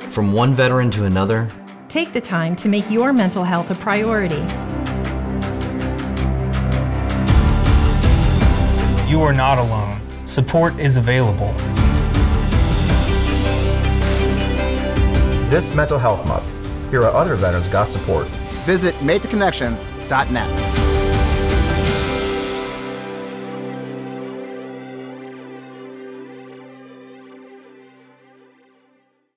from one veteran to another. Take the time to make your mental health a priority. You are not alone. Support is available. This Mental Health Month, here are other veterans got support. Visit MakeTheConnection.net.